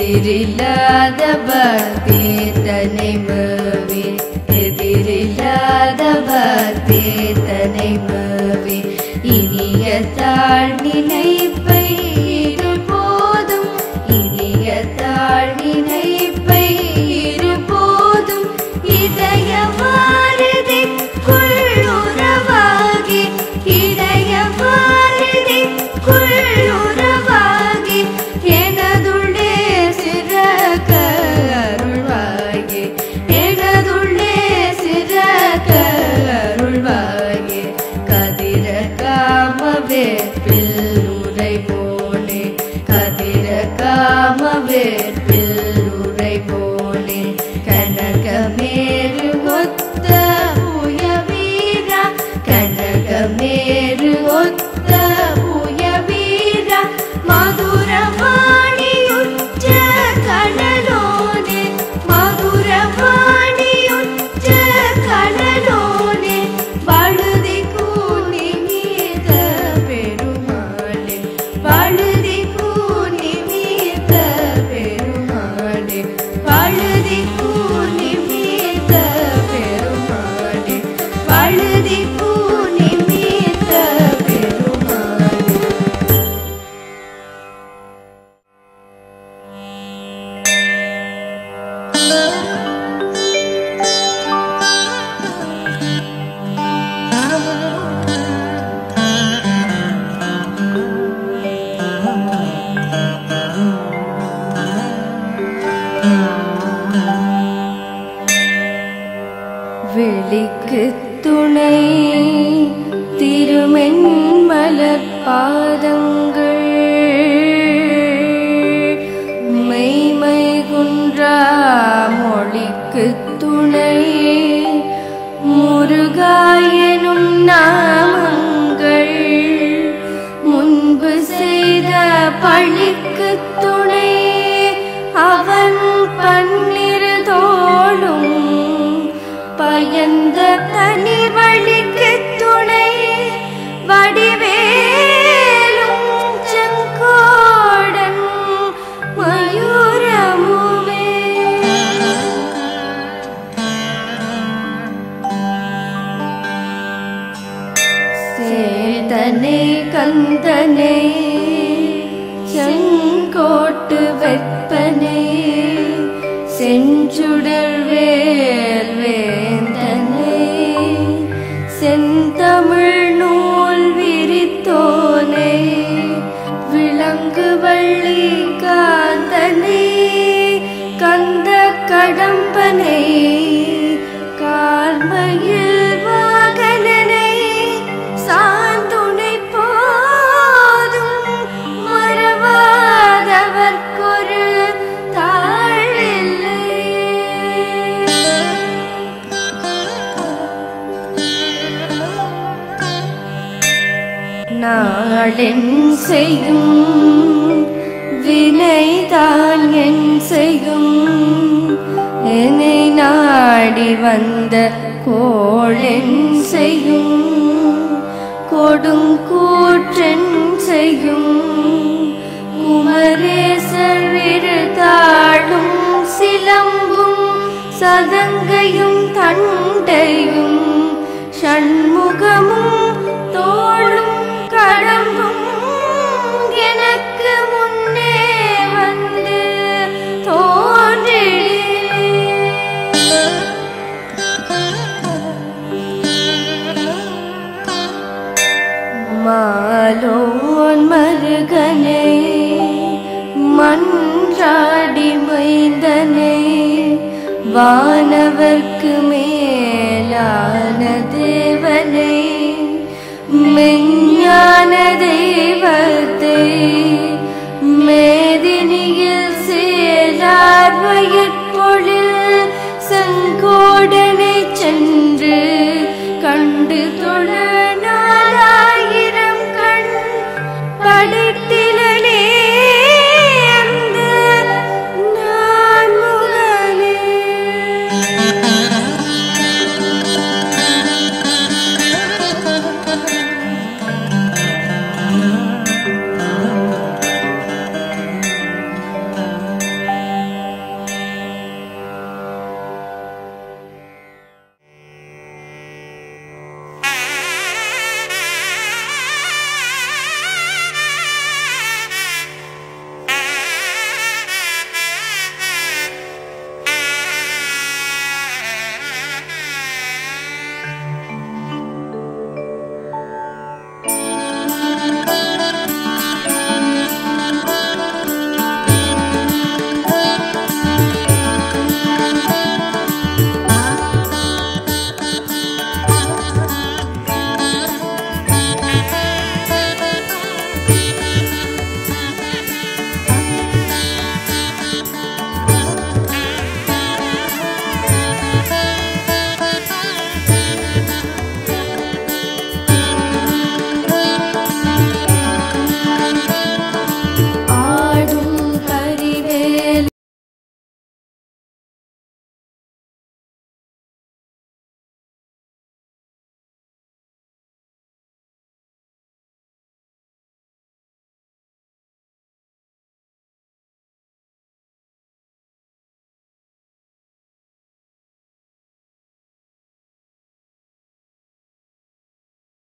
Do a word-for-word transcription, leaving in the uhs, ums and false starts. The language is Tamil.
எதிரில்லாத பக்தி தன்னை மேவி எதிரில்லாத பக்தி தன்னை மேவி இனிய தாழ் நினைப்பை இருபோதும் இனிய தாழ் நினைப்பை இருபோதும் இதய வாரதிக்குள் உறவாகி இதய வாரதிக்குள் உறவாகி எனதுள்ளே சிறக்க அருள்வாகி எனதுள்ளே சிறக்க அருள்வாகி கதிர காம வேற்பில் உரைபோனே கதிர காம வேற்பில் உரைபோனே கனகமேரு ஒத்த புயவீரா கனகமேரு ஒத்த புயவீரா மதுரவாணியுற்ற கடலோனே மதுரவாணியுற்ற கடலோனே வழுதி கூனி மீத பெருமாளே வழுதி கூனி மீத பெருமாளே வழுதி கூனி மீத பெருமாளே வழுதி கூனி மீத பெருமாளே வெளிக்கு துணை திருமென் மலர் பாதங்கள் மெய்மை குன்றா மொழிக்கு துணை முருகாயனும் நாமங்கள் முன்பு செய்த பழிக்கு துணை அவன் பன்னிரு தோளும் பயந்த தனி வழிக்கு துணை வடிவேலும் செங்கோடன் மயூரமுமே சேதனை கந்தனை செங்கோட்டு வெப்பனை செஞ்சுடர் வேல் வேந்தனை செந்தமிழ் நூல் விரித்தோனை விளங்கு வள்ளி காந்தனை கந்த கடம்பனை கார்மயில் வாகனனை சாந்துணை போதும் மறவாதவர்க்கொரு தாழில்லை நாளென் செய்யும் வினைதான் என் செய்யும் என்னை நாடி வந்த கோளென் செய்யும் கொடுங்கூற்றென் செய்யும் குமரேசர் விருதாளும் சிலம்பும் சதங்கையும் தண்டையும் ஷண்முகமும் தோளும் கடம்பும் எனக்கு முன்னே வந்து தோன்றிலே மாலோன் மருகனே மன்றாடி மைந்தனே வானவர்க்கு மேலான தேவனே மெஞ்ஞான தெய்வத்தை மேதினியில் சேரார் வயிற்று